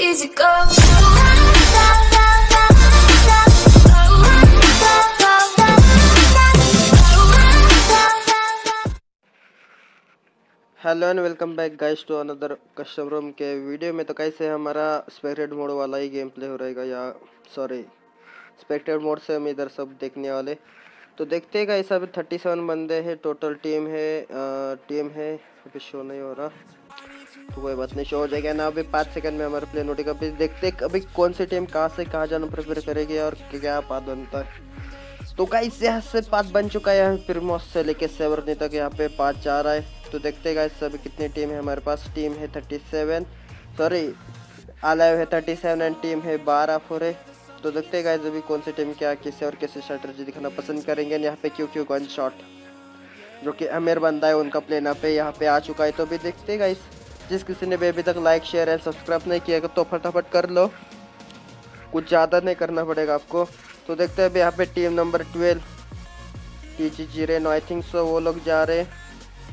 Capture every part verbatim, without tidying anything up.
easy go. Hello and welcome back guys to another custom room के video में। तो कैसे हमारा स्पेक्टेड मोड वाला ही गेम प्ले हो रहेगा, या सॉरी स्पेक्टेड मोड से हम इधर सब देखने वाले। तो देखते हैं गाइस, अभी थर्टी सेवन बंदे हैं टोटल टीम है। आ, टीम है अभी शो नहीं हो रहा, तो कोई बात नहीं, शो हो जाएगा ना। अभी पाँच सेकंड में हमारे प्ले नोटिक। अभी देखते हैं अभी कौन सी टीम कहाँ से कहाँ जाना प्रेफर करेगी और क्या पाथ बनता है। तो गाइस यहाँ से पाथ बन चुका है, यहाँ प्रीमोस से लेके सेवरनी तक यहाँ पे पाथ जा रहा है। तो देखते हैं गाइस अभी कितनी टीम है हमारे पास। टीम है थर्टी सेवन, सॉरी अलाइव है थर्टी सेवन एंड टीम है बारह फोरे। तो देखते हैं गाइस अभी कौन सी टीम क्या किसे और कैसे स्ट्रेटजी दिखाना पसंद करेंगे। यहाँ पे क्यों क्यों गन शॉट जो कि अमीर बंदा है उनका प्लेन यहाँ पे यहाँ पे आ चुका है। तो अभी देखते हैं गाइस, जिस किसी ने भी अभी तक लाइक शेयर एंड सब्सक्राइब नहीं किया तो फटाफट कर लो, कुछ ज़्यादा नहीं करना पड़ेगा आपको। तो देखते हैं अभी यहाँ पे team number twelve T G G रहे नो आई थिंक सो वो लोग जा रहे हैं,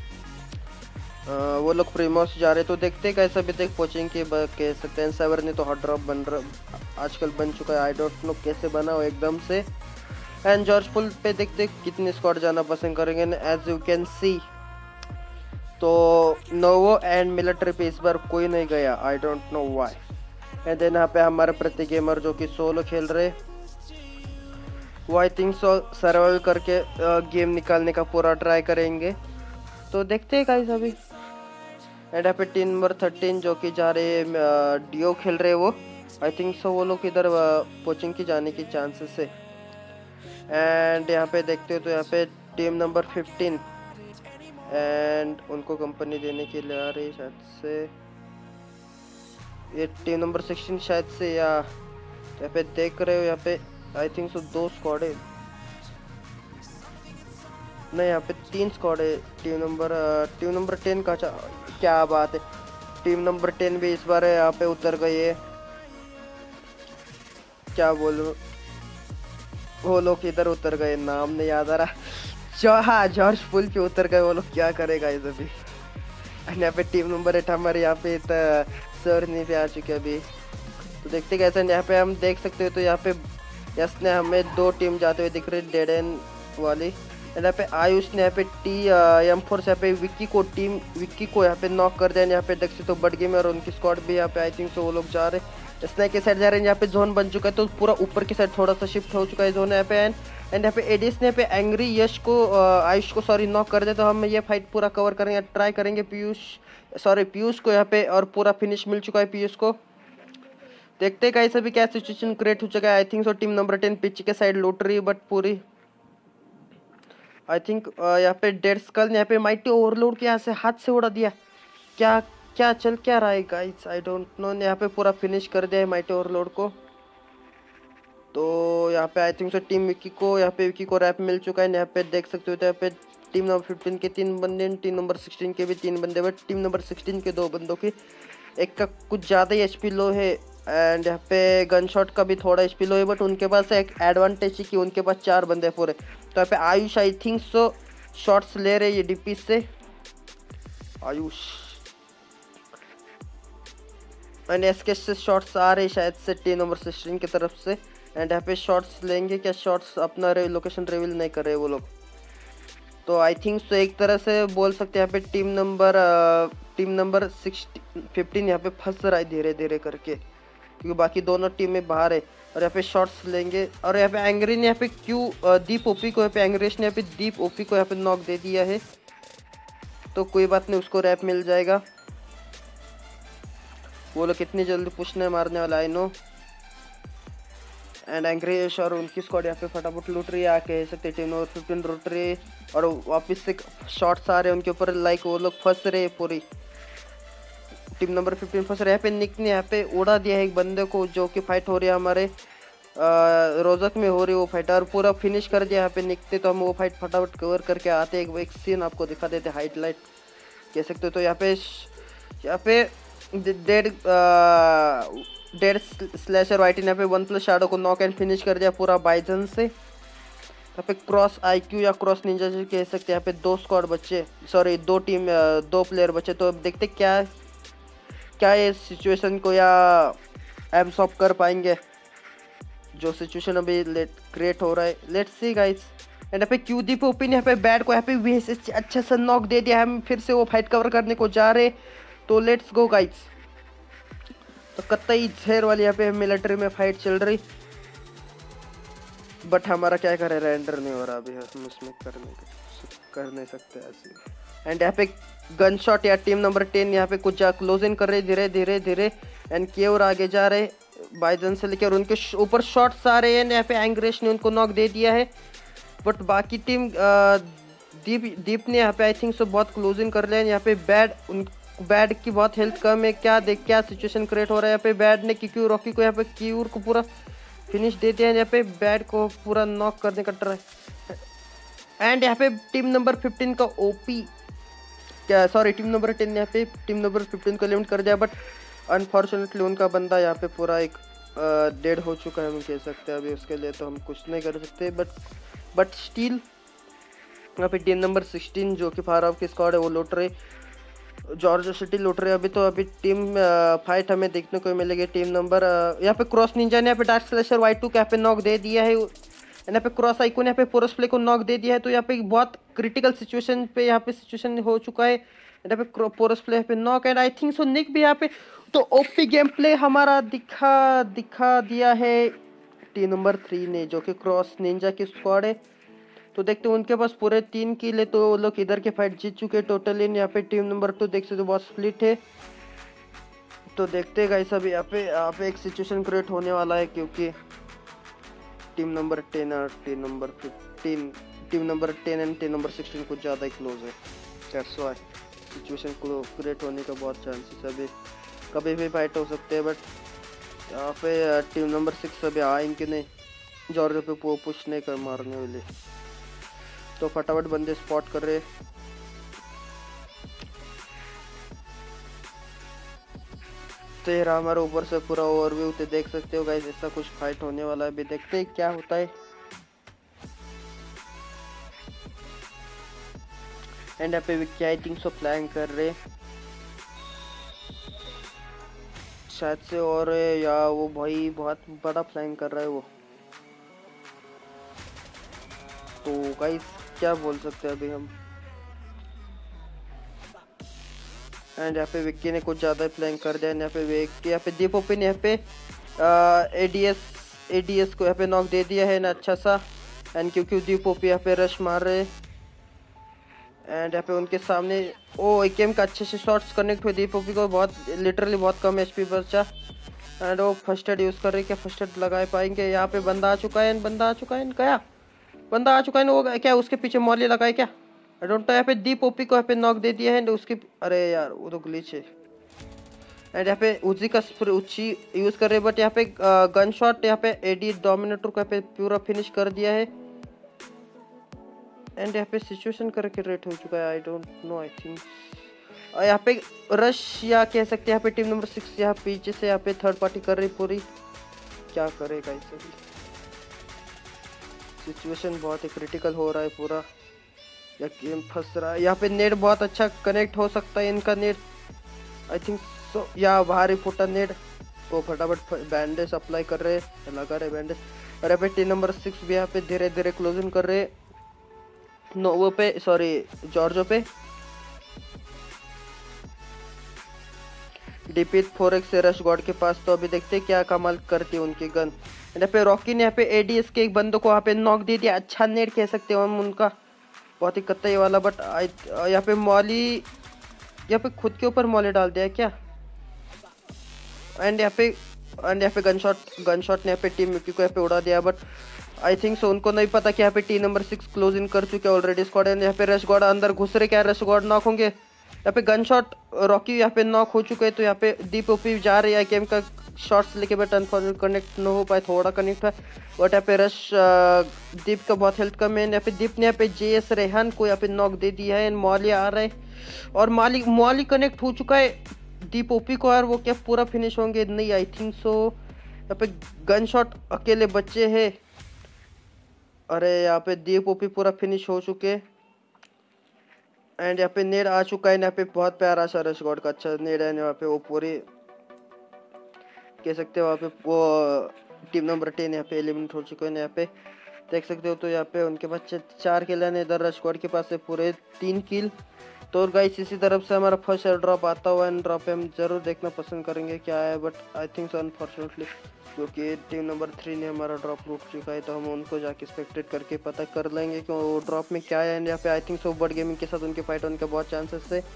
वो लोग प्रीमोस जा रहे। तो देखते हैं कैसे अभी तक कोचिंग की कह सकते हैं। सेवर ने तो हॉट ड्रॉप बन रहा आजकल बन चुका है, आई डोंट नो कैसे बना हो एकदम से। एंड जॉर्ज पुल पे देखते कितनी स्क्वाड जाना पसंद करेंगे। एज यू कैन सी तो नोवो एंड मिलिट्री पे इस बार कोई नहीं गया, I don't know why. And then यहाँ पे हमारे प्रति गेमर जो कि सोलो खेल रहे, वो आई थिंक सो सर्वाइव करके गेम निकालने का पूरा ट्राई करेंगे। तो देखते हैं गाइस अभी। एंड यहाँ पे टीम नंबर थर्टीन जो कि जा रहे डियो खेल रहे, वो आई थिंक सो वो लोग इधर कोचिंग की जाने की चांसेस है। एंड यहाँ पे देखते हो तो यहाँ पे टीम नंबर फिफ्टीन एंड उनको कंपनी देने के लिए आ रही शायद से ये टीम नंबर सिक्सटीन शायद से, या यहाँ पे देख रहे हो यहाँ पे आई थिंक सो दो स्क्वाड है, नहीं यहाँ पे तीन स्क्वाड है। Team number team number ten का क्या बात है, टीम नंबर टेन भी इस बार यहाँ पे उतर गई है। क्या बोलूं, वो लोग इधर उतर गए, नाम नहीं याद आ रहा, जो हाँ जॉर्ज पुल पे उतर गए वो लोग। क्या करेगा इस अभी। यहाँ पे टीम नंबर एट हमारे यहाँ पे सर नहीं पे आ चुके अभी। तो देखते कैसे यहाँ पे हम देख सकते हो। तो यहाँ पे यस ने हमें दो टीम जाते हुए दिख रही है, डेड एंड वाली। यहाँ पे आयुष ने यहाँ पे टी एम फोर से यहाँ पे विक्की को टीम विक्की को यहाँ पे नॉक कर दिया। यहाँ पे देख सकते तो बड गेम और उनकी स्क्वाड भी यहाँ पे आई थिंक सो वो लोग जा रहे स्नैक के साइड जा रहे हैं। यहाँ पे जोन बन चुका है, तो पूरा ऊपर की साइड थोड़ा सा शिफ्ट हो चुका है जोन यहाँ पे। एंड एंड यहाँ पे एडिस ने यहाँ पे एंग्री यश को आयुष को सॉरी नॉक कर दिया। तो हम ये फाइट पूरा कवर करेंगे, ट्राई करेंगे पीयूष सॉरी पीयूष को यहाँ पे, और पूरा फिनिश मिल चुका है पीयूष को। देखते कैसे भी क्या सिचुएशन क्रिएट हो चुका है। I think so team number ten pitch के साइड लूट रही है, बट पूरी आई थिंक यहाँ पे डेड स्कल ने यहाँ पे माइटी ओवरलोड के यहाँ से हाथ से उड़ा दिया। क्या क्या चल क्या रहा है गाइस, आई डोंट नो। यहाँ पे पूरा फिनिश कर दिया है माइटी ओवरलोड को। तो यहाँ पे I think so team Vicky को यहाँ पे विकी को रैप मिल चुका है। यहाँ पे देख सकते हो तो यहाँ पे टीम नंबर फिफ्टीन के तीन बंदे, टीम नंबर सिक्सटीन के भी तीन बंदे, बट टीम नंबर सिक्सटीन के दो बंदों की एक का कुछ ज़्यादा ही एच पी लो है। एंड यहाँ पे गन शॉट का भी थोड़ा एच पी लो है, बट उनके पास एक एडवांटेज है कि उनके पास चार बंदे पूरे। तो यहाँ पे Ayush I think so shots ले रहे ये डीपी से, आयुष एंड एसके से शॉट्स आ रहे शायद से टीम नंबर सिक्सटीन की तरफ से। एंड यहाँ पे शॉट्स लेंगे क्या, शॉट्स अपना लोकेशन रिवील नहीं कर रहे वो लोग। तो आई थिंक सो एक तरह से बोल सकते हैं यहाँ पे team number team number sixteen fifteen यहाँ पे फंस रहा है धीरे धीरे करके, क्योंकि बाकी दोनों टीमें बाहर है। और यहाँ पे शॉट्स लेंगे, और यहाँ पे एंग्री ने यहाँ पे क्यू दीप ओपी को यहाँ पे एंग्रेश ने यहाँ पे दीप ओपी को यहाँ पे नॉक दे दिया है। तो कोई बात नहीं, उसको रैप मिल जाएगा। वो लोग कितनी जल्दी पुशने मारने वाला आई नो। एंड एंग्रेश और उनकी स्क्वाड यहाँ पे फटाफट लूट रही है, आके सकते टीम नंबर फिफ्टीन लूट रही है, और वापस से शॉट्स आ रहे हैं उनके ऊपर, लाइक वो लोग फंस रहे हैं पूरी। टीम नंबर फिफ्टीन फंस रहे। यहाँ पे निक ने यहाँ पे उड़ा दिया है एक बंदे को, जो कि फाइट हो रही है हमारे रोजक में हो रही है वो फाइट, और पूरा फिनिश कर दिया यहाँ पे निक ने। तो हम वो फाइट फटाफट कवर करके आते एक, एक सीन आपको दिखा देते हाईलाइट कह सकते हो। तो यहाँ पे यहाँ पे डेड डेड स्लैशर वाइटी ने यहाँ पे वन प्लस शैडो को नॉक एंड फिनिश कर दिया पूरा बाइजन से। यहाँ पे क्रॉस आईक्यू या क्रॉस निंजा कह सकते हैं। यहाँ पे दो स्क्वाड बच्चे, सॉरी दो टीम दो प्लेयर बचे। तो अब देखते क्या क्या ये सिचुएशन को या एब्सॉर्ब कर पाएंगे जो सिचुएशन अभी लेट क्रिएट हो रहा है। Let's see guys. एंड यहाँ पे क्यू दी पे ओपन यहाँ पे बैट को यहाँ पे भी अच्छा सा नॉक दे दिया। हम फिर से वो फाइट कवर करने को जा रहे, तो लेट्स गो गाइस। तो कतई जहर वाली यहाँ पे मिलिट्री में फाइट चल रही, बट हमारा क्या करे, रेंडर नहीं हो रहा अभी, हम उसमें करने कर नहीं सकते ऐसे। एंड यहाँ पे गन शॉट या टीम नंबर टेन यहाँ पे कुछ क्लोज इन कर रहे धीरे धीरे धीरे। एंड केवर आगे जा रहे बाइजन से लेकर, उनके ऊपर शॉट्स आ रहे हैं। यहाँ पे एंग्रेश ने उनको नॉक दे दिया है, बट बाकी टीम दीप दीप ने यहाँ पे आई थिंक सो बहुत क्लोज इन कर लिया है। यहाँ पे बैड उन बैड की बहुत हेल्थ कम है। क्या देख क्या सिचुएशन क्रिएट हो रहा है। यहाँ पे बैड ने क्यू रॉकी को यहाँ पे क्यूर को पूरा फिनिश देते हैं। यहाँ पे बैड को पूरा नॉक करने का ट्राई। एंड यहाँ पे टीम नंबर फिफ्टीन का ओपी क्या सॉरी टीम नंबर टेन यहाँ पे टीम नंबर फिफ्टीन को लिमिट कर दिया, बट अनफॉर्चुनेटली उनका बंदा यहाँ पे पूरा एक डेड हो चुका है, हम कह सकते हैं। अभी उसके लिए तो हम कुछ नहीं कर सकते, बट बट स्टिल यहाँ पे टीम नंबर सिक्सटीन जो कि फार ऑफ की स्क्वाड है वो लौट रहे, जॉर्ज सिटी लौट रहे। अभी तो अभी टीम फाइट हमें देखने को मिलेगी। टीम नंबर यहाँ पे क्रॉस निंजा ने यहाँ पे डार्क स्लैशर वाई टू को यहाँ पे नॉक दे दिया है। यहाँ पे क्रॉस आइकन यहाँ पे पोरसप्ले को नॉक दे दिया है। तो यहाँ पे बहुत क्रिटिकल सिचुएशन पे यहाँ पे सिचुएशन हो चुका है। यहाँ पे पोरसप्ले यहाँ पे knock and I think so Nick भी यहाँ पे। तो ओपी गेम प्ले हमारा दिखा दिखा दिया है टीम नंबर थ्री ने, जो कि क्रॉस निंजा की स्क्वाड है। तो देखते हैं उनके पास पूरे तीन किल है, तो वो लोग इधर के फाइट जीत चुके टोटली। यहाँ पे टीम नंबर टू देख सकते हो बहुत स्प्लिट है। तो देखते हैं गाइस अभी यहाँ पे यहाँ पे एक सिचुएशन क्रिएट होने वाला है, क्योंकि टीम नंबर टेन और team number fifteen team number ten and team number sixteen कुछ ज़्यादा ही क्लोज है। दैट्स व्हाई सिचुएशन को क्रिएट होने का बहुत चांसेस है। अभी कभी भी फाइट हो सकते हैं, बट यहाँ पे टीम नंबर सिक्स अभी आएंगे नहीं, जॉर्ज पे पुश नहीं कर मारने वाले। तो फटाफट बंदे स्पॉट कर रहे। तो ये रहा हमारे ऊपर से पूरा ओवरव्यू। तो देख सकते हो गाइस ऐसा कुछ फाइट होने वाला है। अभी देखते हैं क्या होता है। एंड यहाँ पे Vicky I think so plan कर रहे शायद से, और या वो भाई बहुत बड़ा प्लान कर रहा है वो। तो गाइस क्या बोल सकते हैं अभी हम। एंड यहाँ पे विक्की ने कुछ ज़्यादा प्लान कर दिया। यहाँ पे विक्की यहाँ पे दीप ओपन यहाँ पे एडीएस एडीएस को यहाँ पे नॉक दे दिया है ना अच्छा सा। एंड क्योंकि दीप ओपी यहाँ पे रश मार रहे। एंड यहाँ पे उनके सामने ओ एकेएम का अच्छे से शॉट्स कनेक्ट हुए। दीप ओपी को बहुत लिटरली बहुत कम एचपी बचा। एंड वो फर्स्ट एड यूज़ कर रहे, क्या फर्स्ट एड लगा पाएंगे। यहाँ पे बंदा आ चुका है, बंदा आ चुका है क्या बंदा आ चुका है ना, वो क्या उसके पीछे मॉली लगाए क्या, आई डोंट नो। यहाँ पे दीप ओपी को यहाँ पे नॉक दे दिया है। एंड उसके अरे यार वो तो ग्लिच है। एंड यहाँ पे उजी का उची यूज़ कर रहे, बट यहाँ पे गन शॉट यहाँ पे एडी डोमिनेटर को यहाँ पे पूरा फिनिश कर दिया है। एंड यहाँ पे सिचुएशन करके रेट हो चुका है, I don't know. I think यहाँ पे रश या कह सकते हैं यहाँ पे टीम नंबर सिक्स यहाँ पीछे से यहाँ पे थर्ड पार्टी कर रही पूरी। क्या करेगा इसे, सिचुएशन बहुत ही क्रिटिकल हो रहा है पूरा, या गेम फंस रहा है। यहाँ पे नेट बहुत अच्छा कनेक्ट हो सकता है इनका नेट, आई थिंक सो। या बाहर ही फुटा नेट को फटाफट बैंडेज अप्लाई कर रहे हैं, लगा रहे बैंडेज। और यहाँ पे टीम नंबर सिक्स भी यहाँ पे धीरे धीरे क्लोजिंग कर रहे नोवो पे सॉरी जॉर्जो पे। डीपी फोर एक्स से रश गॉड के पास। तो अभी देखते हैं क्या कमाल करती है उनकी गन। यहाँ पे रॉकी ने यहाँ पे एडीएस के एक बंदों को यहाँ पे नॉक दे दिया। अच्छा नेट कह सकते हो हम उनका, बहुत ही कत्ता ये वाला। बट यहाँ पे मॉली यहाँ पे खुद के ऊपर मॉली डाल दिया है क्या। एंड यहाँ पे एंड यहाँ पे गन शॉट गन शॉट ने यहाँ पे टीम मिकी को यहाँ पे उड़ा दिया। बट आई थिंक सो उनको नहीं पता कि यहाँ पे team number six close in कर चुके हैं ऑलरेडी स्क्वाड। एंड यहाँ पे रश गॉड अंदर घुस रहे, क्या रश गॉड नॉक होंगे। यहाँ पे गन शॉट रॉकी यहाँ पे नॉक हो चुके हैं। तो यहाँ पे दीप ओपी जा रही है गेम का शॉट्स लेके, बट अनफॉर्चुनेट कनेक्ट न हो पाए, थोड़ा कनेक्ट है। बट यहाँ पे रश दीप का बहुत हेल्थ कम है। यहाँ पे दीप ने यहाँ पे जे एस रेहान को यहाँ पे नॉक दे दिया है। एंड मॉली आ रहा है और मॉली मॉली कनेक्ट हो चुका है दीप ओपी को, और वो क्या पूरा फिनिश होंगे नहीं, आई थिंक सो। यहाँ पे गन शॉट अकेले बच्चे हैं। अरे यहाँ पे दीप ओपी पूरा फिनिश हो चुके। एंड यहाँ पे नेड आ चुका है। यहाँ पे बहुत प्यारा सा रश गॉड का अच्छा नेड है। यहाँ पे वो पूरी कह सकते हो वहाँ पे वो टीम नंबर टेन यहाँ पे एलिमिनेट हो चुके हैं। यहाँ पे देख सकते हो तो यहाँ पे उनके पास चार किल है, इधर स्क्वाड के पास है पूरे तीन किल। तो गाइस इसी तरफ से हमारा फर्स्ट एयर ड्रॉप आता हुआ एंड ड्रॉप पे हम जरूर देखना पसंद करेंगे क्या है, but I think so unfortunately क्योंकि टीम नंबर थ्री ने हमारा ड्रॉप लूट चुका है, तो हम उनको जाके स्पेक्टेट करके पता कर लेंगे कि वो ड्रॉप में क्या है। एंड यहाँ पे I think so bird gaming के साथ उनके फाइट होने के बहुत चांसेस है।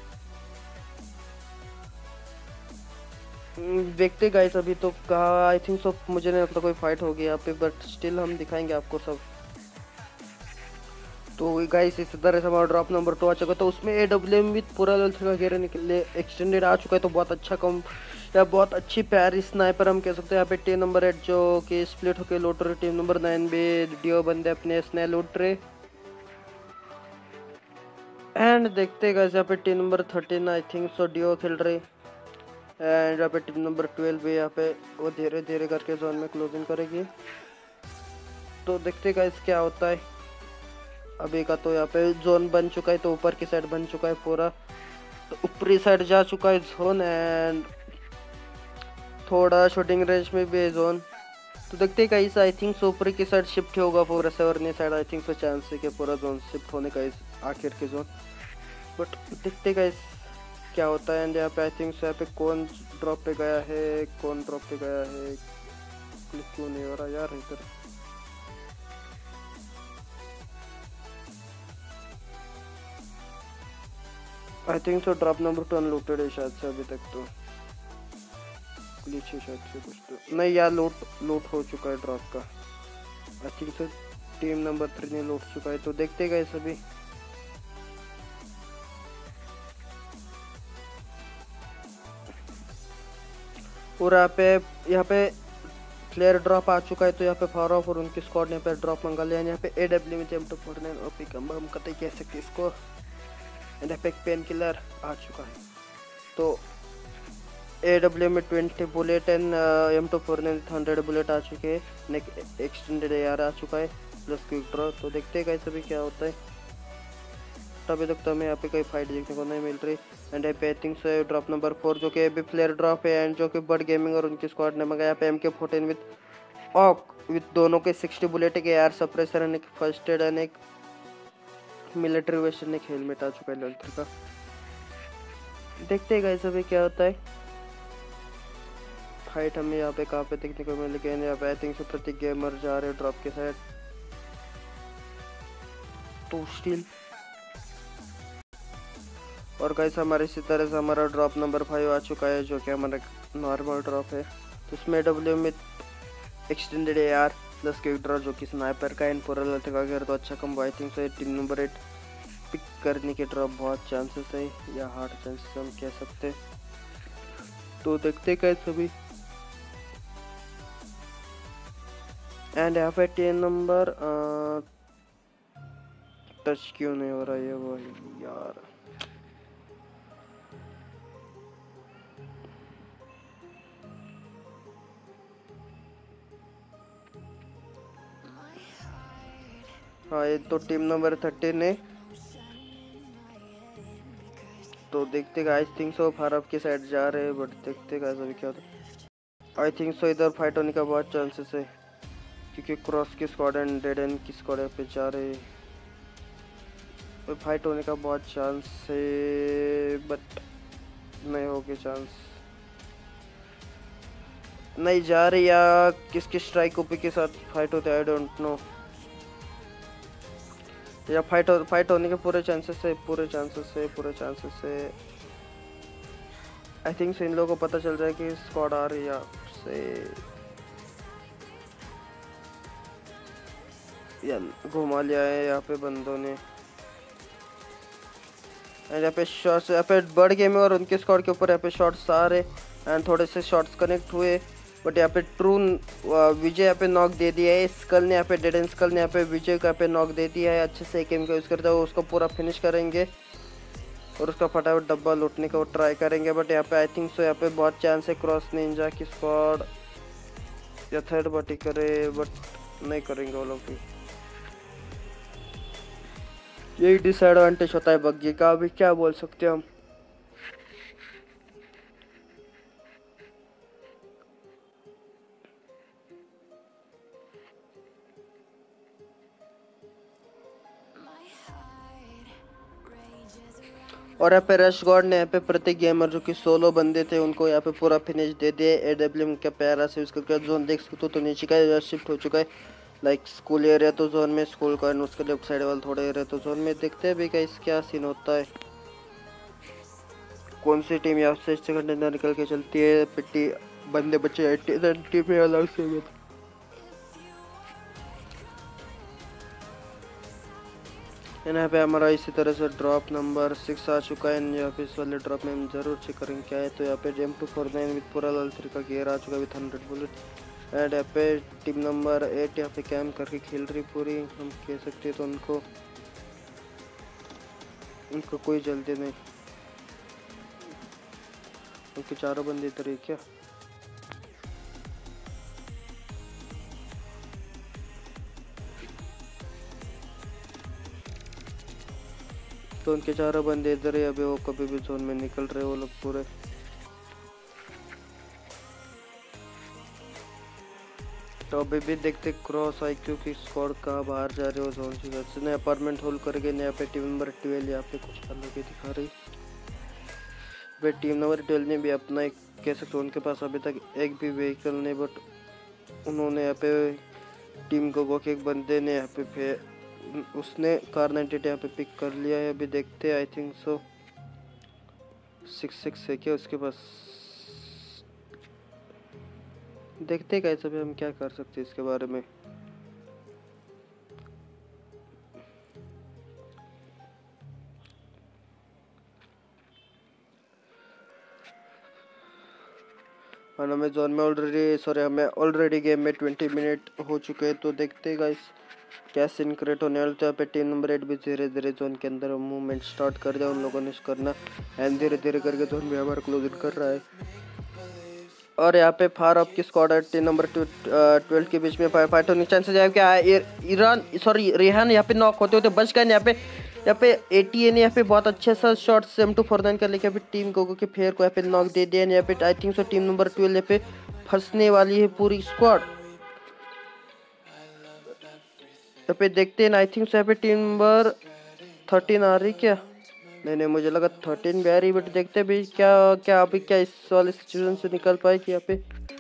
देखते गाइस अभी तो कहा आई थिंक सो मुझे नहीं लगता कोई फाइट होगी यहाँ पे, बट स्टिल हम दिखाएंगे आपको सब। तो गाइस इस तरह से हमारा ड्रॉप नंबर टू आ चुका है, तो उसमें ए डब्ल्यू एम विथ पूरा लेवल थ्री का घेरे निकले एक्सटेंडेड आ चुका है, तो बहुत अच्छा कम या बहुत अच्छी प्यारी स्नाइपर हम कह सकते हैं। यहाँ पे टीम नंबर एट जो कि स्प्लिट होकर लूट रहे, टीम नंबर नाइन भी डिओ बंदे अपने स्ने लूट रहे। एंड देखते गाइस यहाँ पे team number thirteen I think so duo खेल रहे, एंड यहाँ पे टीम नंबर ट्वेल्व भी यहाँ पे वो धीरे धीरे करके जोन में क्लोजिंग करेगी। तो देखते गाइस क्या होता है। अभी का तो यहाँ पे जोन बन चुका है, तो ऊपर की साइड बन चुका है पूरा, तो ऊपरी साइड जा चुका है जोन एंड थोड़ा शूटिंग रेंज में भी है जोन। तो देखते हैं गाइस आई थिंक सो ऊपरी की साइड शिफ्ट होगा पूरा सेवरनी side, I think so chance है कि पूरा जोन शिफ्ट होने का इस आखिर के जोन, बट देखते गाइस क्या होता है। एंड यहाँ पे आई थिंक सो यहाँ पे कौन ड्रॉप पे गया है, कौन ड्रॉप पे गया है, क्लिक क्यों नहीं हो रहा यार इधर। I think so drop number two unlooted है शायद से अभी तक, तो ग्लिच है शायद से कुछ, तो नहीं यार लूट लूट हो चुका है ड्रॉप का। I think so team number three ने लूट चुका है, तो देखते गए सभी। और यहाँ पे यहाँ पे प्लेयर ड्रॉप आ चुका है, तो यहाँ पे फार ऑफ और उनकी स्क्वाड ने यहाँ पे ड्रॉप मंगा लिया। यहाँ पे ए डब्ल्यू में M two forty nine OP कम हम कतई कह सकते इसको। एंड यहाँ पे एक पेन किलर आ चुका है, तो ए डब्ल्यू में twenty bullet and M two four nine hundred bullet आ चुके हैं, नेक्स्ट एक्सटेंडेड ए आर आ चुका है प्लस क्विक ड्रॉ। तो देखते हैं कैसे भी क्या होता है। अभी तक तो हमें यहाँ पे कोई फाइट देखने को नहीं मिल रही। एंड यहाँ पे I think so drop number four जो कि अभी प्लेयर ड्रॉप है, एंड जो कि बर्ड गेमिंग और उनकी स्क्वाड ने मंगाया। यहाँ पे एम के फोर्टीन विथ ऑक विथ दोनों के सिक्सटी बुलेट के एयर सप्रेसर एंड एक फर्स्ट एड एंड एक मिलिट्री वेस्टर्न एक हेलमेट आ चुका है लेवल का। देखते हैं गाइस अभी क्या होता है। फाइट हमें यहाँ पे कहाँ पे देखने को मिल गया। यहाँ पे I think so Prateek gamer जा रहे ड्रॉप के साइड, तो स्टिल और गाइस हमारे इसी तरह से हमारा ड्रॉप नंबर फाइव आ चुका है जो कि हमारा नॉर्मल ड्रॉप है। तो उसमें डब्ल्यू में extended A R plus quick draw जो कि स्नाइपर का एंड पूरा लड़ते का अगर तो अच्छा कम I think so team number eight pick करने के ड्रॉप बहुत चांसेस है या हार्ड चांसेस हम कह सकते हैं। तो देखते कैसे भी। एंड यहाँ पे टेन नंबर टच क्यों नहीं हो रहा है वो यार। हाँ ये तो टीम नंबर थर्टीन है, तो देखते आई थिंक सो फारब की साइड जा रहे हैं, बट देखते गाइस अभी क्या होता है। आई थिंक सो इधर फाइट होने का बहुत चांसेस है क्योंकि क्रॉस की स्क्वाड एंड डेड एंड की स्क्वाड पे जा रहे हैं, तो फाइट होने का बहुत चांस है, बट नहीं हो गया चांस नहीं जा रही या किसकी स्ट्राइक ओपी के साथ फाइट होते आई डोंट नो। या फाइट हो, फाइट होने के पूरे चांसेस है पूरे चांसेस है पूरे चांसेस है। आई थिंक इन लोगों को पता चल जाए कि स्क्वाड आ रही है से या घुमा लिया है यहाँ पे बंदों ने। एंड यहाँ पे शॉट्स यहाँ पे बर्ड गेम और उनके स्क्वाड के ऊपर यहाँ पे शॉट्स आ रहे एंड थोड़े से शॉट्स कनेक्ट हुए, बट यहाँ पे ट्रू विजय यहाँ पे नॉक दे दिया है। स्कल ने यहाँ पे डेड एंड स्कल ने यहाँ पे विजय को यहाँ पे नॉक दे दिया है। अच्छे से गेम का यूज़ करते हुए उसको पूरा फिनिश करेंगे और उसका फटाफट डब्बा लूटने का वो ट्राई करेंगे, बट यहाँ पे आई थिंक सो यहाँ पे बहुत चांस है क्रॉस निंजा की स्क्वाड या थर्ड पार्टी करे, बट नहीं करेंगे वो लोग भी। यही डिसएडवांटेज होता है पबजी का, अभी क्या बोल सकते हैं हम। और यहाँ पे रश गॉड ने यहाँ पे प्रत्येक गेमर जो कि सोलो बंदे थे उनको यहाँ पे पूरा फिनिश दे दिए। एडब्ल्यूएम का प्यारा से उसका जोन देख सकते हो तो नीचे का शिफ्ट हो चुका है। लाइक स्कूल एरिया तो जोन में, स्कूल का उसके लेफ्ट साइड वाला थोड़ा एरिया तो जोन में। देखते हैं अभी गाइस क्या सीन होता है, कौन सी टीम यहाँ से कंटेनर निकल के चलती है। पिट्टी बंदे बच्चे टीम में अलग से यहाँ पे हमारा इसी तरह से ड्रॉप नंबर सिक्स आ चुका है। यहाँ पे इस वाले ड्रॉप में हम जरूर चेक करेंगे क्या है। तो यहाँ पे M two four nine with पूरा लाल थ्री का गियर आ चुका है विथ हंड्रेड बुलेट। एंड यहाँ पे टीम नंबर एट यहाँ पे कैम्प करके खेल रही पूरी, हम कह सकते हैं। तो उनको उनको कोई जल्दी नहीं, उनके चारों बंदे इधर ही क्या। तो उनके चारों बंदे इधर ही, अभी वो कभी भी जोन में निकल रहे वो लोग पूरे। तो अभी भी देखते क्रॉस आई क्यू की स्क्वाड कहाँ बाहर जा रहे हो जोन से। वैसे ने अपार्टमेंट होल्ड करके यहाँ पे टीम नंबर ट्वेल्व यहाँ पे कुछ अलग ही दिखा रही। भाई टीम नंबर ट्वेल्व ने भी अपना एक कह सकते हो, उनके पास अभी तक एक भी व्हीकल नहीं, बट उन्होंने यहाँ पे टीम को वो के एक बंदे ने यहाँ पे फिर उसने कार नाइन्टी एट यहाँ पे पिक कर लिया है। अभी देखते हैं, I think so six six है क्या उसके पास। देखते हैं कैसे भी हम क्या कर सकते हैं इसके बारे में। और हमें जोन में ऑलरेडी सॉरी हमें ऑलरेडी गेम में ट्वेंटी मिनट हो चुके हैं। तो देखते हैं गाइस क्या सीन क्रिएट होने वाला। तो यहाँ पे टीम नंबर एट भी धीरे धीरे जोन के अंदर मूवमेंट स्टार्ट कर दिया उन लोगों ने करना। एंड धीरे धीरे करके जोन भी हमारा क्लोज कर रहा है। और यहाँ पे फार ऑफ की स्क्वाड है टीम नंबर ट्वेल्व के बीच में फाइट होने के चांसेस है। क्या ईरान सॉरी रेहान यहाँ पे नॉक होते होते बच गए। यहाँ पे यहाँ पे एटीए ने यहाँ पे बहुत अच्छे सा shot same two four nine कर लेके अभी टीम गोगो के फेयर को यहाँ पे नॉक दे दिया। यहाँ पे I think so team number twelve यहाँ पे फंसने वाली है पूरी स्क्वाड। यहाँ पे देखते हैं, आई थिंक सो यहाँ पे टीम नंबर थर्टीन आ रही क्या, नहीं नहीं मुझे लगा थर्टीन भी आ रही। बट देखते भी क्या क्या अभी क्या इस वाले सिचुएशन से निकल पाए कि यहाँ पे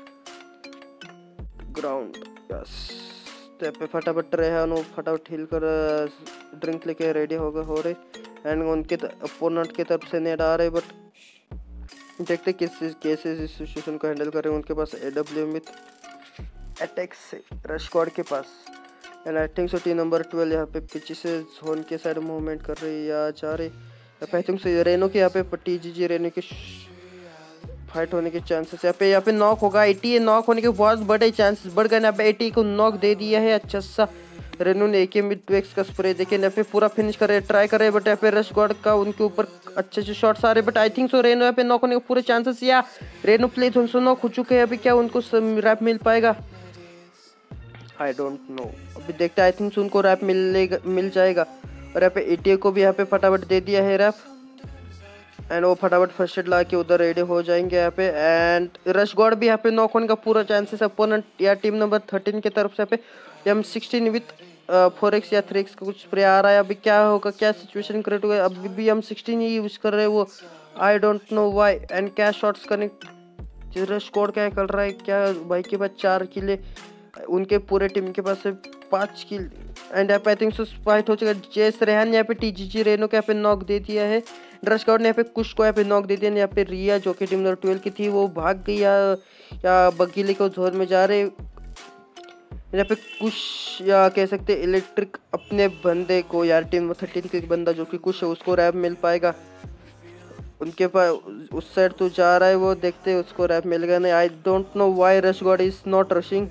ग्राउंड यस। तो यहाँ पे फटाफट रहे हैं फटाफट हिल कर ड्रिंक लेके रेडी हो गए हो रहे। एंड उनके अपोनेंट की तरफ से नेट आ रहे, बट देखते किस कैसे इस सिचुएशन को हैंडल करें। उनके पास एडब्ल्यू विथ अटैक से रश स्क्वाड के पास। And I think so team number twelve यहाँ पे पीछे से जोन के साइड मूवमेंट कर रही है या जा रही। आई थिंक सो रेनो के यहाँ पे टी जी जी रेनो की फाइट होने के चांसेस यहाँ पे यहाँ पे नॉक होगा। एटी नॉक होने के बहुत बड़े चांसेस बढ़ गए। यहाँ पे एटी को नॉक दे दिया है अच्छा सा। रेनो ने एके मिड टू एक्स का स्प्रे देखे यहाँ पे पूरा फिनिश कर रहे ट्राई कर रहे, बट यहाँ पे रश गॉड का उनके ऊपर अच्छे अच्छे शॉट्स आ रहे। But I think so Reno यहाँ पे नॉक होने के पूरे चांसेस, या रेनो प्ले जोन से नॉक हो चुके हैं। अभी क्या उनको रैप मिल पाएगा, आई डोंट नो। अभी देखते आई थिंक उनको रैप मिलेगा मिल जाएगा। और यहाँ पे एटीए को भी यहाँ पे फटाफट दे दिया है रैप। एंड वो फटाफट फर्स्ट एड ला के उधर रेडी हो जाएंगे यहाँ पे। एंड रश गॉड भी यहाँ पे नॉक होने का पूरा चांसेस अपोनेंट या टीम नंबर थर्टीन की तरफ से। यहाँ पे M sixteen with four X या थ्री एक्स का कुछ स्प्रे आ रहा है। अभी क्या होगा, क्या सिचुएशन क्रिएट होगा। अभी भी एम सिक्सटीन ही यूज कर रहे हैं वो, I don't know why. And क्या शॉट्स कनेक्ट रश गॉड क्या कर रहा है, क्या भाई के पास चार किले, उनके पूरे टीम के पास पाँच किल। एंड यहाँ पे आई थिंक सो फाइट हो चुका है। जेस रेहान यहाँ पे टी जी जी रेनो को यहाँ पे नॉक दे दिया है। रश गॉड ने यहाँ पे कुश को यहाँ पे नॉक दे दिया। यहाँ पे रिया जो कि टीम नंबर ट्वेल्व की थी वो भाग गई या या बगीले को जोर में जा रहे। यहाँ पे कुश या कह सकते इलेक्ट्रिक अपने बंदे को यार टीम नंबर थर्टीन के बंदा जो कि कुश है उसको रैप मिल पाएगा। उनके पास उस साइड तो जा रहा है वो, देखते उसको रैप मिलेगा नहीं। I don't know why rush god is not rushing.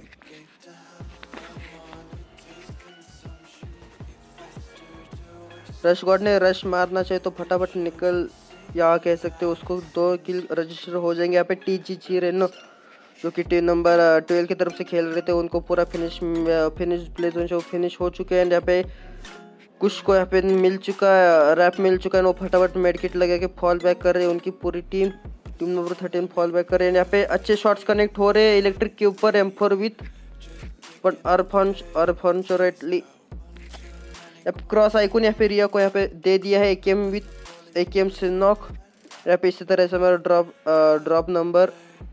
Rush god ने रश मारना चाहिए तो फटाफट निकल, या कह सकते हो उसको दो किल रजिस्टर हो जाएंगे। यहाँ पे टी जी जी रेनो जो कि टीम नंबर ट्वेल्व की तरफ से खेल रहे थे उनको पूरा फिनिश फिनिश प्ले जो फिनिश हो चुके हैं। यहाँ पे कुछ को यहाँ पे मिल चुका है रैप मिल चुका है। वो फटाफट मेडकिट लगा के फॉल बैक कर रहे हैं। उनकी पूरी team team number thirteen fall back कर रहे हैं। यहाँ पे अच्छे शॉट्स कनेक्ट हो रहे हैं इलेक्ट्रिक के ऊपर M four with but unfortunately cross icon या फिर रिया को यहाँ पे दे दिया है एकेएम विथ एक एम से नॉक। यहाँ पे इसी तरह से मेरा drop drop number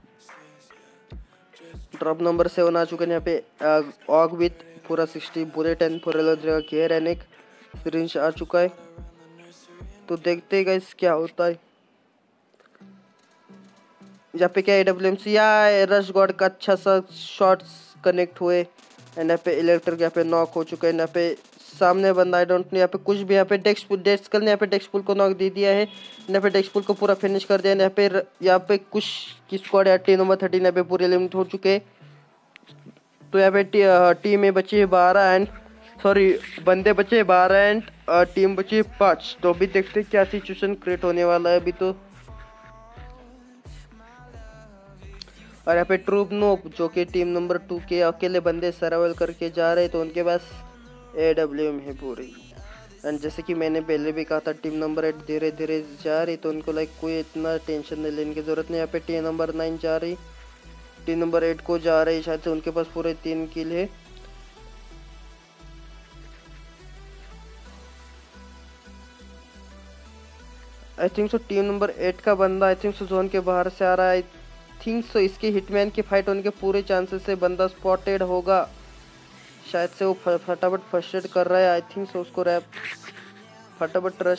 drop number seven आ चुका है। यहाँ पे ऑग विथ पूरा सिक्सटी बुलेट एंड पूरा गेयर एंड एक सिरिंज आ चुका है। तो देखते हैं गाइस क्या होता है। यहाँ पे क्या डब्ल्यू एम सी या रश गॉड का अच्छा सा शॉट्स कनेक्ट हुए एंड यहाँ पे इलेक्ट्रिक यहाँ पे नॉक हो चुका है। यहाँ पे सामने बंदा आई डोंट नो यहाँ पे कुछ भी यहाँ पे डेस्क डेस्कल ने यहाँ पे डेस्कपुल को नॉक दे दिया है। यहाँ पे डेस्कपुल को पूरा फिनिश कर दिया। यहाँ पे यहाँ पे कुछ की स्क्वाड या टीम नंबर थर्टीन यहाँ पे पूरे लिमिट हो चुके हैं। तो यहाँ पे टी, टीम में बचे बारह एंड सॉरी बंदे बचे बारह एंड टीम बचे पाँच। तो अभी देखते क्या सिचुएशन क्रिएट होने वाला है अभी तो। और यहाँ पे ट्रूप नो जो कि टीम नंबर टू के अकेले बंदे सर्वाइवल करके जा रहे तो उनके पास ए डब्ल्यू एम है पूरी। एंड जैसे कि मैंने पहले भी कहा था टीम नंबर एट धीरे धीरे जा रही तो उनको लाइक कोई इतना टेंशन नहीं लेने की ज़रूरत नहीं। यहाँ पे टीम नंबर नाइन जा रही टीम नंबर एट को जा रही शायद से उनके पास पूरे तीन किल है। I think so team number eight का बंदा आई थिंक सो जोन के बाहर से आ रहा है। आई थिंक सो इसके हिटमैन की फाइट होने के पूरे चांसेस है। बंदा स्पॉटेड होगा शायद से वो फटाफट फर्स्ट एड कर रहा है। आई थिंक सो उसको रैप फटाफट रश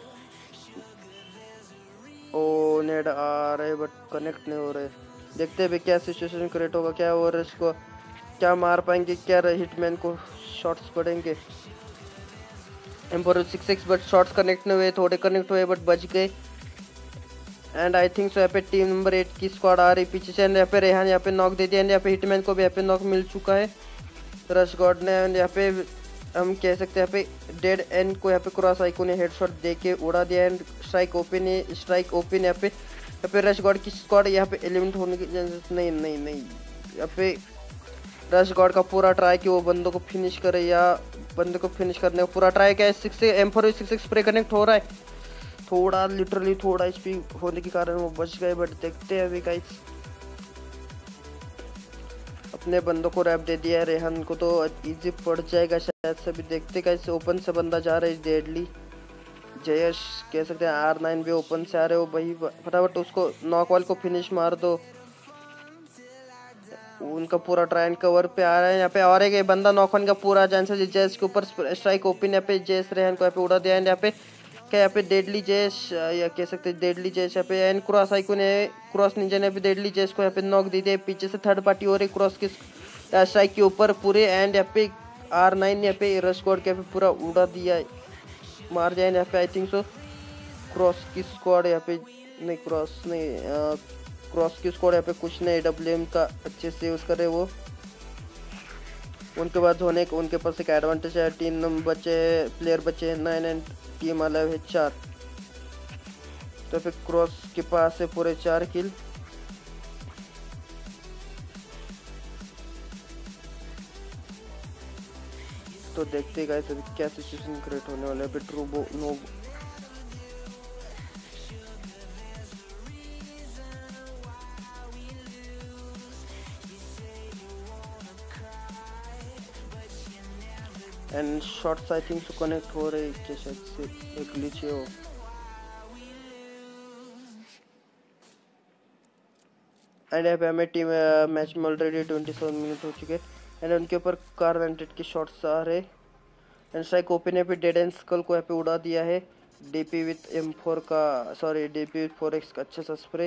ओ नेड आ रहे बट कनेक्ट नहीं हो रहे। देखते हैं क्या सिचुएशन क्रिएट होगा। क्या वो रश को क्या मार पाएंगे क्या हिटमैन को शॉट्स पड़ेंगे। M four six six but shots connect नहीं हुए थोड़े कनेक्ट हुए बट बच गए। एंड आई थिंक सो यहाँ पे टीम नंबर एट की स्क्वाड आ रही पीछे से। यहाँ पे रेहान यहाँ पे नॉक दे दिया एंड यहाँ पे हिटमैन को भी यहाँ पे नॉक मिल चुका है रश गॉड ने। एंड यहाँ पे हम कह सकते हैं यहाँ पे डेड एंड को यहाँ पे क्रॉस आइको ने हेडशॉट दे के उड़ा दिया एंड स्ट्राइक ओपन है स्ट्राइक ओपन यहाँ पे यहाँ पे रश गॉड की स्क्वाड यहाँ पे एलिमिनेट होने की नहीं नहीं नहीं यहाँ पे रश गॉड का पूरा ट्राई कि वो बंदों को फिनिश करे या बंदे को फिनिश करने का पूरा ट्राई किया है। Six M four six six spray connect हो रहा है थोड़ा लिटरली थोड़ा एचपी होने के कारण वो बच गए बट देखते हैं अभी गाइस। अपने बंदों को रैप दे दिया है रेहान को तो इजी पड़ जाएगा शायद से। अभी देखते गाइस ओपन से बंदा जा रहा है डेडली जयश कह सकते हैं आर नाइन भी ओपन से आ रहे हो भाई फटाफट उसको नॉक वाल को फिनिश मार दो। उनका पूरा ट्राइन कवर पे आ रहा है यहाँ पे और एक बंदा नॉक ऑन का पूरा चांसेस जयश के ऊपर स्ट्राइक ओपन यहाँ पे जयश रेहान को यहाँ पे उड़ा दिया एंड यहाँ पे क्या यहाँ पे डेडली जयश या कह सकते हैं डेडली जयश यहाँ पे एंड क्रॉस आइको ने क्रॉस निंजा ने यहाँ पे डेडली जयश को यहाँ पे नॉक दे दिया। पीछे से थर्ड पार्टी हो रही क्रॉस के स्ट्राइक के ऊपर पूरे एंड यहाँ पे आर नाइन यहाँ पे रश गॉड के यहाँ पे पूरा उड़ा दिया मार जाए। यहाँ पे आई थिंक सो क्रॉस की स्क्वाड यहाँ पे नहीं क्रॉस नहीं क्रॉस की स्क्वाड यहाँ पे कुछ नहीं डब्ल्यू एम का अच्छे से यूज़ करे वो उनके बाद होने उनके पास एक एडवांटेज है। टीम नंबर बचे प्लेयर बचे नाइन एंड टीम अलाव है चार। तो फिर क्रॉस के पास है पूरे चार किल। तो देखते हैं गाइस अभी क्या सिचुएशन क्रिएट होने वाला है। True no and shots I think so connect हो रहे हैं शायद से एक ग्लिच हो। एंड यहाँ पे हमें टीम मैच में ऑलरेडी ट्वेंटी सेवन मिनट हो चुके एंड उनके ऊपर कार वेंटेड के शॉट्स आ रहे एंड स्ट्राइक ओपन यहाँ पे डेड एंड स्कल को यहाँ पे उड़ा दिया है। डीपी विथ एम फोर का sorry DP with four X का अच्छा सा स्प्रे।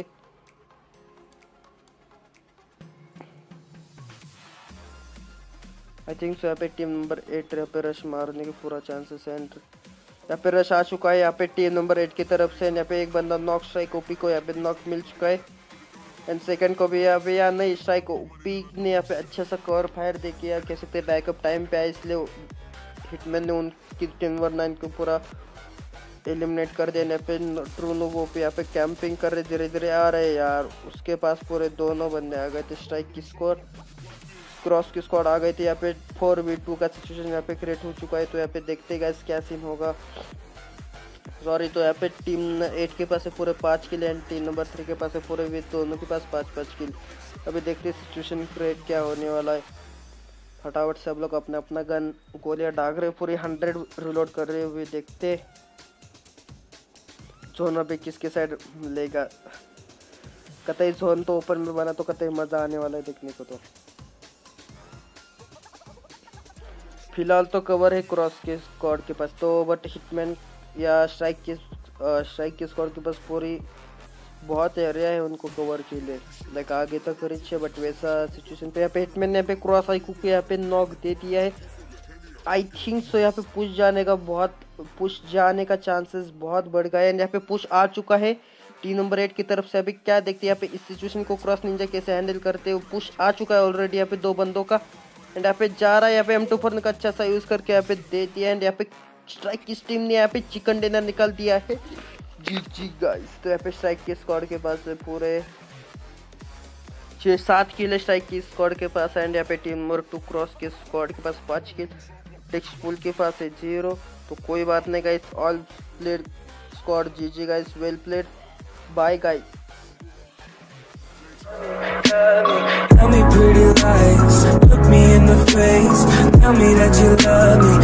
आई थिंक सो यहाँ पे टीम नंबर एट यहाँ पे रश मारने के पूरा चांसेस है एंड यहाँ पे रश आ चुका है यहाँ पे टीम नंबर एट की तरफ से। यहाँ पे एक बंदा नॉक स्ट्राइक ओपी को यहाँ पे नॉक मिल चुका है एंड सेकंड को भी यहाँ पे या नहीं स्ट्राइक ओपी ने यहाँ पे अच्छा सा कवर फायर दे के कह सकते हैं बैकअप टाइम पे आया इसलिए हिटमैन ने उनकी टीम नंबर नाइन को पूरा एलिमिनेट कर दिया। यहाँ पे ट्रू लोगों पे यहाँ पे कैंपिंग कर रहे धीरे धीरे आ रहे यार उसके पास पूरे दोनों बंदे आ गए थे। स्ट्राइक की स्कोर क्रॉस की स्क्वाड आ गई थी। यहाँ पे फोर वी टू का सिचुएशन यहाँ पे क्रिएट हो चुका है। तो यहाँ पे देखते गाइस क्या सीन होगा। सॉरी तो यहाँ पे टीम एट के पास है पूरे पाँच kill and team number three के पास है पूरे वी दोनों के पास पाँच पाँच किल। अभी देखते सिचुएशन क्रिएट क्या होने वाला है। फटाफट से सब लोग अपना अपना गन गोलियां दाग रहे पूरी हंड्रेड रिलोड कर रहे हुए देखते। जोन अभी किसके साइड लेगा, कतई जोन तो ओपन में बना तो कतई मजा आने वाला है देखने को। तो फिलहाल तो कवर है क्रॉस के स्क्वाड के पास, तो बट हिटमैन या स्ट्राइक के स्ट्राइक के स्क्वाड के पास पूरी बहुत एरिया है उनको कवर के लिए, लाइक आगे तक रिच है। बट वैसा सिचुएशन पे यहाँ पे हिटमैन ने यहाँ पे क्रॉस आई को यहाँ पे नॉक दे दिया है। आई थिंक सो यहाँ पे पुश जाने का बहुत पुश जाने का चांसेस बहुत बढ़ गए। एंड यहाँ पे पुश आ चुका है टीम नंबर एट की तरफ से। अभी क्या देखते हैं यहाँ पे इस सिचुएशन को क्रॉस निंजा कैसे हैंडल करते हैं। पुश आ चुका है ऑलरेडी यहाँ पे दो बंदों का। एंड यहाँ पे जा रहा है, यहाँ पे एम टू फोर का अच्छा सा यूज करके यहाँ पे दे दिया। एंड यहाँ पे स्ट्राइक की टीम ने यहाँ पे चिकन डिनर निकाल दिया है। जी जी गाइस, तो यहाँ पे स्ट्राइक के स्क्वाड के पास पूरे छः सात किल स्ट्राइक की स्क्वाड के पास। एंड यहाँ पे टीम नंबर टू क्रॉस के स्क्वाड के पास पाँच किल, टेक्स्ट पुल के पास है जीरो। तो कोई बात नहीं guys, all played squad G G guys, well played, bye guys. Tell me pretty lies, look me in the face, tell me that you love me.